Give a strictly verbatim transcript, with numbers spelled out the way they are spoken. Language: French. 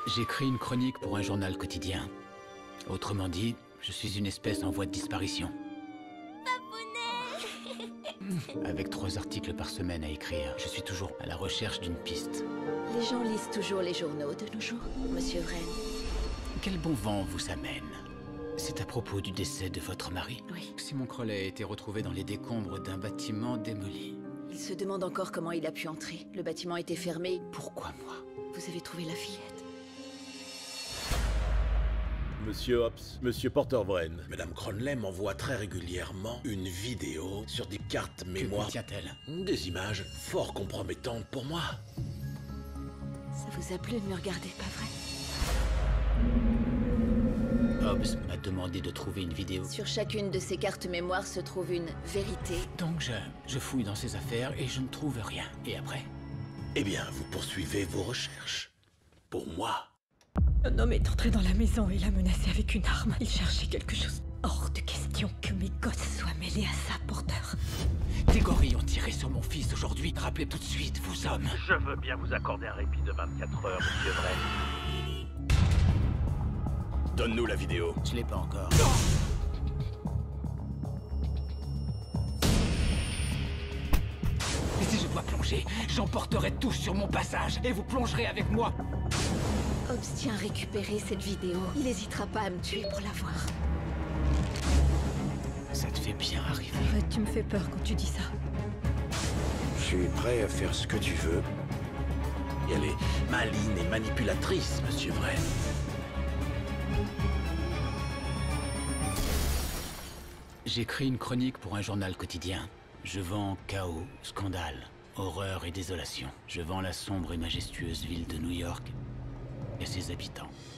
J'écris une chronique pour un journal quotidien. Autrement dit, je suis une espèce en voie de disparition. Papounet. Avec trois articles par semaine à écrire, je suis toujours à la recherche d'une piste. Les gens lisent toujours les journaux de nos jours, Monsieur Wren. Quel bon vent vous amène? C'est à propos du décès de votre mari? Oui. Simon Crowley a été retrouvé dans les décombres d'un bâtiment démoli. Il se demande encore comment il a pu entrer. Le bâtiment était fermé. Pourquoi moi? Vous avez trouvé la fillette. Monsieur Hobbs, Monsieur Porter-Wren. Madame Crowley m'envoie très régulièrement une vidéo sur des cartes mémoire. Que contient-elle? Des images fort compromettantes pour moi. Ça vous a plu de me regarder, pas vrai? Hobbs m'a demandé de trouver une vidéo. Sur chacune de ces cartes mémoire se trouve une vérité. Donc je, je fouille dans ses affaires et je ne trouve rien. Et après? Eh bien, vous poursuivez vos recherches. Pour moi. Un homme est entré dans la maison et l'a menacé avec une arme. Il cherchait quelque chose. Hors de question que mes gosses soient mêlés à ça, Porter. Des gorilles ont tiré sur mon fils aujourd'hui. Rappelez tout de suite, vous hommes. Je veux bien vous accorder un répit de vingt-quatre heures, Monsieur Wren. Donne-nous la vidéo. Je l'ai pas encore. Et si je dois plonger, j'emporterai tous sur mon passage et vous plongerez avec moi. Hobbs tient à récupérer cette vidéo. Il n'hésitera pas à me tuer pour la voir. Ça te fait bien arriver. Arrête, tu me fais peur quand tu dis ça. Je suis prêt à faire ce que tu veux. Et elle est maligne et manipulatrice, Monsieur Wren. J'écris une chronique pour un journal quotidien. Je vends chaos, scandale, horreur et désolation. Je vends la sombre et majestueuse ville de New York et ses habitants.